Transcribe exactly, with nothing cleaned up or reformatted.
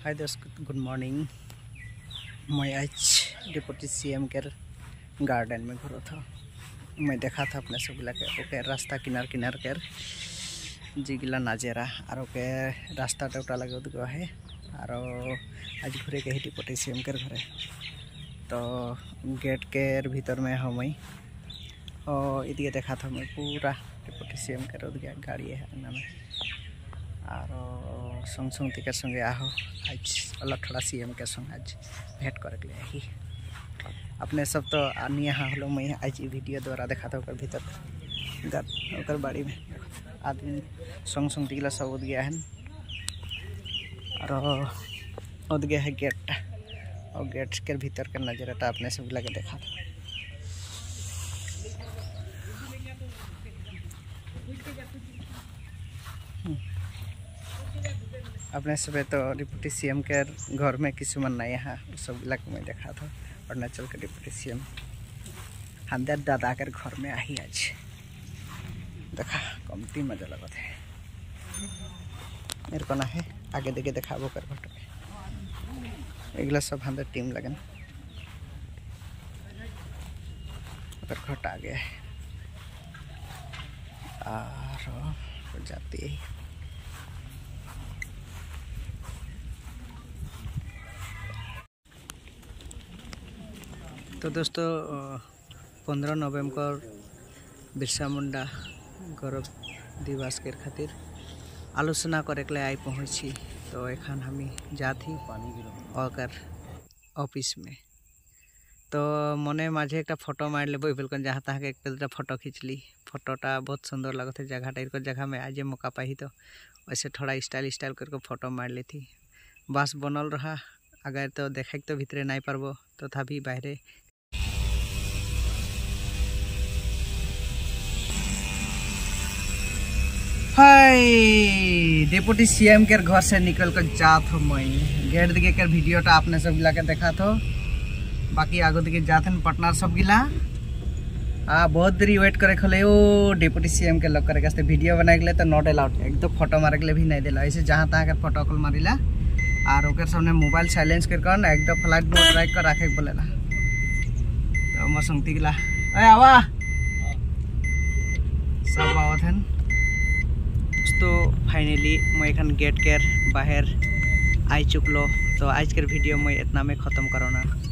हाय दोस्त, good morning. मैं आज डिप्टी सीएम के गार्डन में घूरा था। मैं देखा था अपने सब के ओके रास्ता किनार किनार कर जिगिला नाजेरा और ओके रास्ता टोटा लगे उदगो है और आज घूरे के डिप्टी सीएम के घरे तो गेट के भीतर में हम इदिके देखा था मैं पूरा डिप्टी सीएम के उदगे गाड़ी है में और संग संग तिकर संगे आहो आज अलग थोड़ा सीएम के संग आज भेंट कर ही अपने सब तो आनी हलो मैं आज वीडियो द्वारा देखा था भीतर ओकर बाड़ी में आदमी संग संग तिगला सब उद गया है और उद गया है गेट और गेट के भीतर का नजरटा अपने सब लगे देखा था। अपने सब तो डिप्टी सीएम के घर में किसी मन नहीं है सब इलाके में देखा था अरुणाचल के डिप्टी सीएम हंदर दादा के घर में आई आज देखा कमती मजा लगा थे मेरे को ना है आगे देखे देखा वो कर फोटो एगला सब हंदर टीम लगन घट आ गया है और जाती है। तो दोस्तों पंद्रह नवंबर बिरसा मुंडा गौरव दिवस के खातिर आलोचना करे के आई पहुँची तो एखान हमी जाती और ऑफिस में तो मने माझे एक फोटो मार ले बोल जहाँ तहाँ के एक फोटो खींचली फोटोटा बहुत सुंदर लगते जगह टाइप को जगह में आज मौका पाई तो वैसे थोड़ा स्टाइल स्टाइल करके फोटो मार ली थी बस बनल रहा अगर तो देखे तो भीतरे नहीं पारबो तो था भी बाहरे हाय डिप्टी सीएम के घर से निकल कर जात हो मैं गेट दिखे कर वीडियोटा आपने सब गिला के देखा था बाकी आगो दिखे जाते हैं पटना सब गिला आ बहुत देरी वेट करे खले ओ डिप्टी सीएम के लोग करे वीडियो बनाए गए तो नॉट अलाउड एक तो फोटो मारे के भी नहीं दिला ऐसे जहाँ तहाँ के फोटो कॉल मारिला और ओकर सामने मोबाइल साइलेंस कर कर एकदम फ्लाइट मोड राइट कर रखे बोलेला तो मोर संगती गिला अरे आवा सब आवत हैं तो फाइनली मैं एखन गेट के बाहर आई चुकलो तो आज के वीडियो मैं इतना में ख़त्म करो ना।